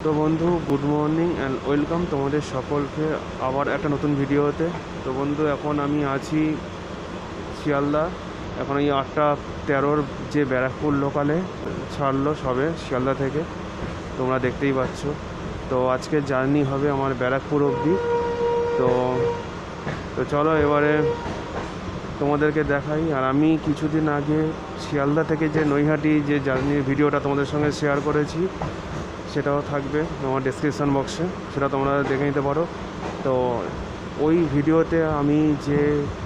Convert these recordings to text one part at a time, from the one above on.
তো বন্ধু, good morning and welcome তোমাদের সকলকে আবার একটা নতুন ভিডিওতে। তো বন্ধু, এখন আমি আছি শিয়ালদা। এখন এই 8:13 যে ব্যারাকপুর লোকালে ছাড়লো সবে শিয়ালদা থেকে, তোমরা দেখতেই পাচ্ছ। তো আজকে জার্নি হবে আমার ব্যারাকপুর অবধি। তো তো চলো এবারে তোমাদেরকে দেখাই। আর আমি কিছুদিন আগে শিয়ালদা থেকে যে নৈহাটি যে জার্নির ভিডিওটা তোমাদের সঙ্গে শেয়ার করেছি, সেটাও থাকবে আমার ডেসক্রিপশান বক্সে, সেটা তোমরা দেখে নিতে পারো। তো ওই ভিডিওতে আমি যে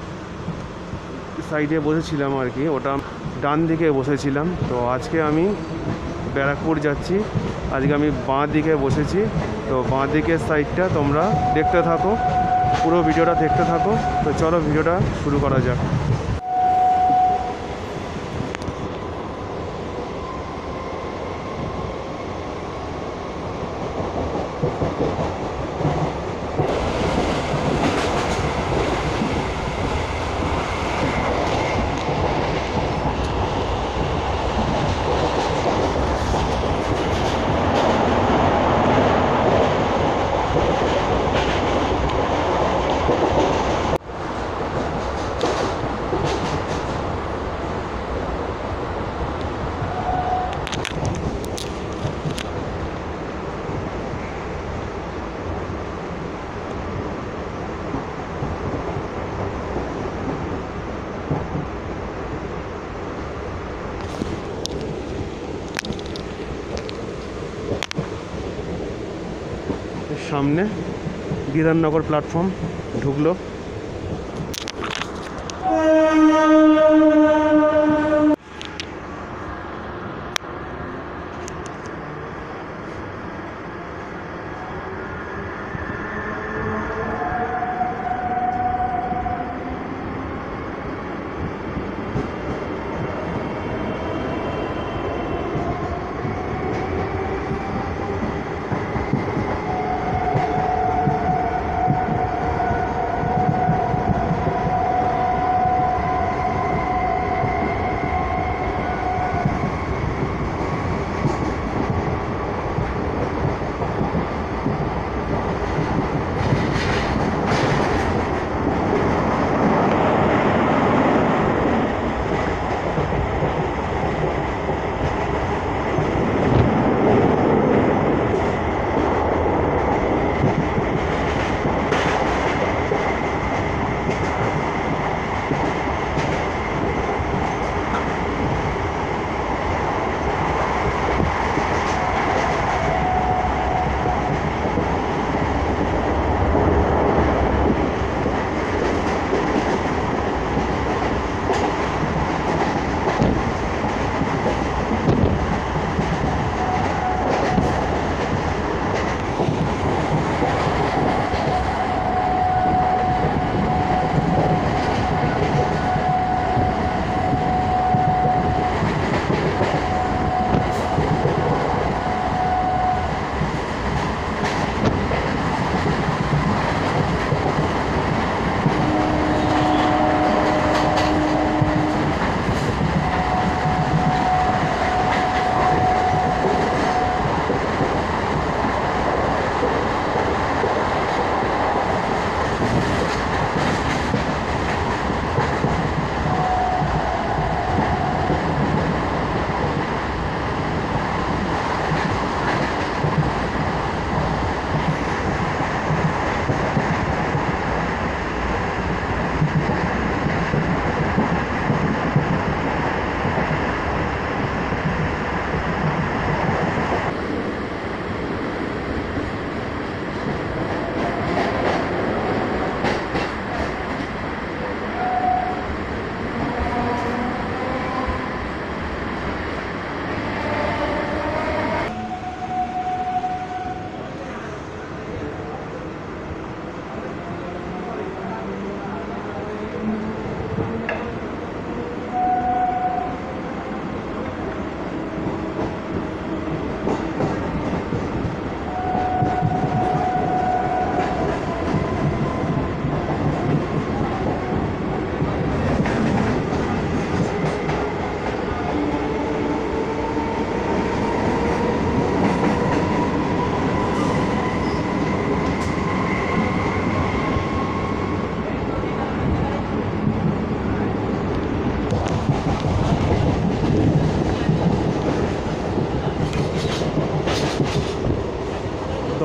সাইডে বসেছিলাম আর কি, ওটা ডান দিকে বসেছিলাম। তো আজকে আমি ব্যারাকপুর যাচ্ছি, আজকে আমি বাঁ দিকে বসেছি। তো বাঁ দিকের সাইডটা তোমরা দেখতে থাকো, পুরো ভিডিওটা দেখতে থাকো। তো চলো ভিডিওটা শুরু করা যাক। সামনে বিধাননগর প্ল্যাটফর্ম ঢুকলো।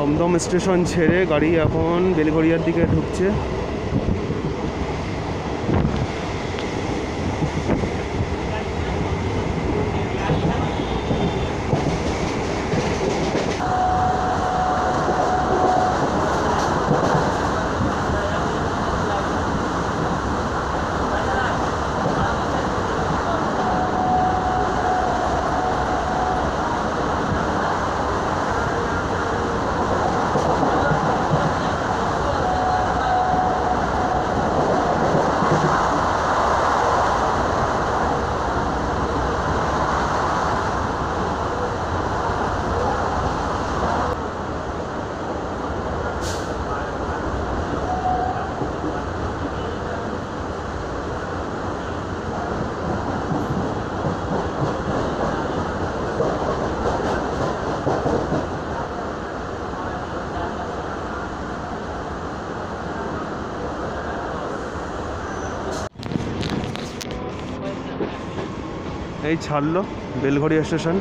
দমদম স্টেশন ছেড়ে গাড়ি এখন বেলঘরিয়ার দিকে ঢুকছে। এই ছাড়লো বেলঘরিয়া স্টেশন।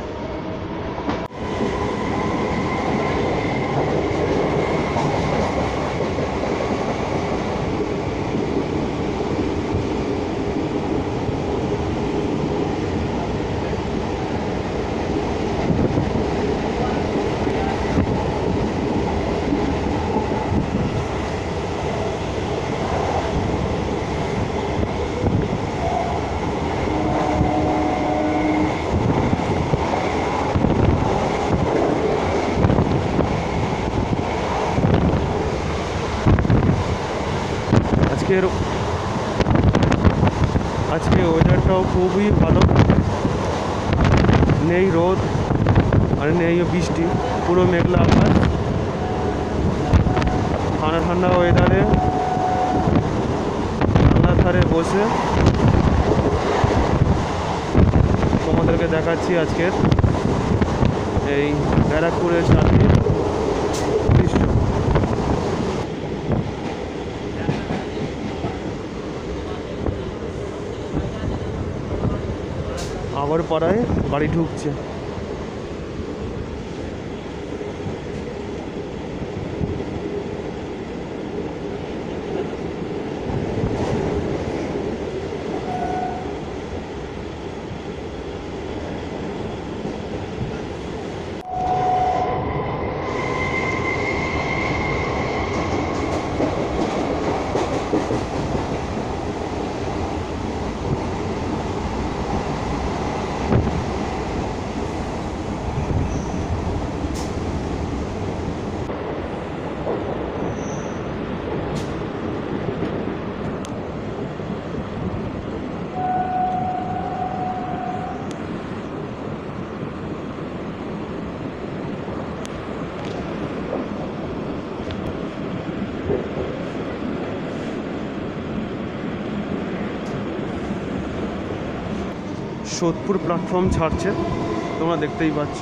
আজকে ওয়েদারটাও খুবই ভালো, নেই রোদ আর নেই বৃষ্টি, পুরো মেঘলা আকাশ, ঠান্ডা ঠান্ডা ওয়েদারে জানলার ধারে বসে তোমাদেরকে দেখাচ্ছি আজকের এই ব্যারাকপুরের চাকরির দৃশ্য। আবার পাড়ায় গাড়ি ঢুকছে। সোদপুর প্ল্যাটফর্ম ছাড়ছে, তোমরা দেখতেই পাচ্ছ।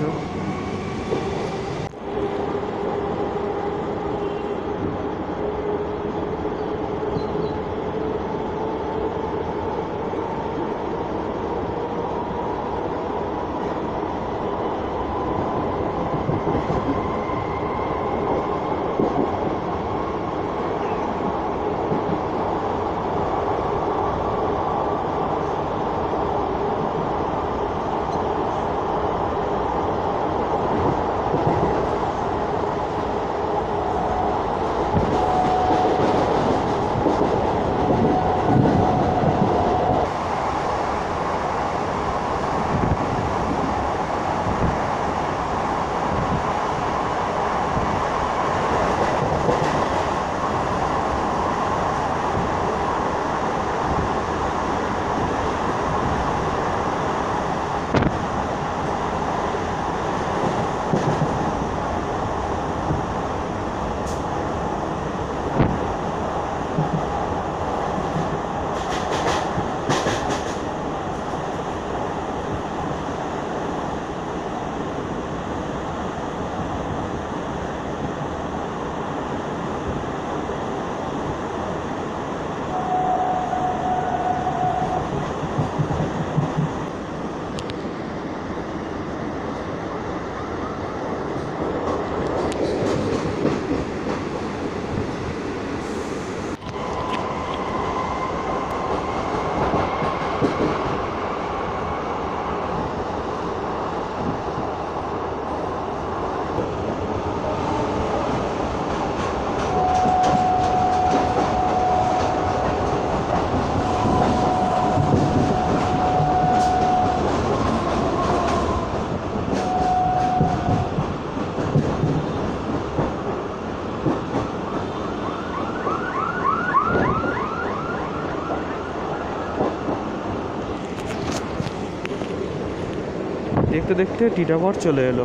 দেখতে দেখতে টিটাগড় চলে এলো।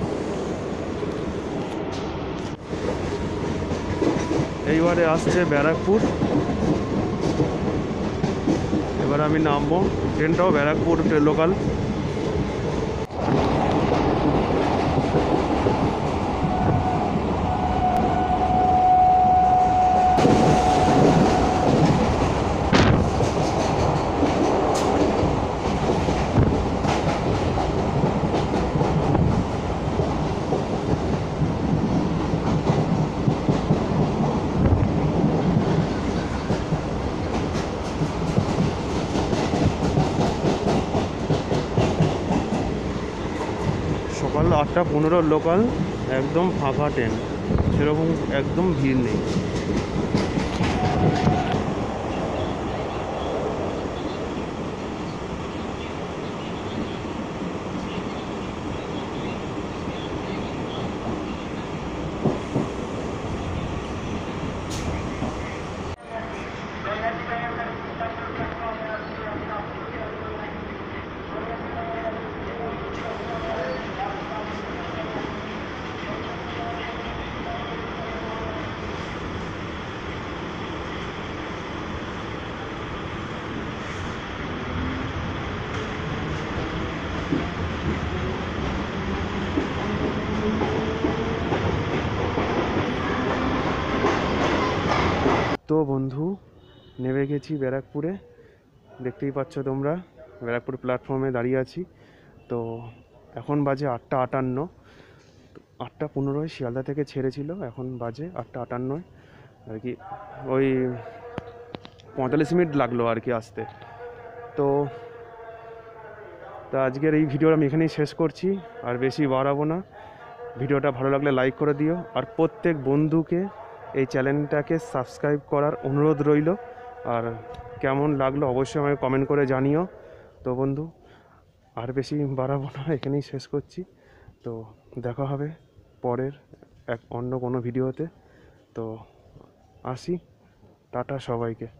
এইবারে আসছে ব্যারাকপুর। এবার আমি নামবো, ট্রেনটাও ব্যারাকপুর লোকাল। সকাল 8:15 লোকাল, একদম ফাঁকা ট্রেন, সেরকম একদম ভিড় নেই। তো বন্ধু, নেমে গেছি ব্যারাকপুরে, দেখতেই পাচ্ছ তোমরা, ব্যারাকপুর প্ল্যাটফর্মে দাঁড়িয়ে আছি। তো এখন বাজে 8:58। 8:15 শিয়ালদা থেকে ছেড়েছিল, এখন বাজে 8:58 আর কি। ওই 45 মিনিট লাগলো আর কি আসতে। তো আজকের এই ভিডিও আমি এখানেই শেষ করছি, আর বেশি বাড়াবো না। ভিডিওটা ভালো লাগলে লাইক করে দিও, আর প্রত্যেক বন্ধুকে এই চ্যানেলটাকে সাবস্ক্রাইব করার অনুরোধ রইল। আর কেমন লাগলো অবশ্যই আমাকে কমেন্ট করে জানিও। তো বন্ধু, আর বেশি বাড়াবো না, এখানেই শেষ করছি। তো দেখা হবে পরের অন্য কোনো ভিডিওতে। তো আসি, টাটা সবাইকে।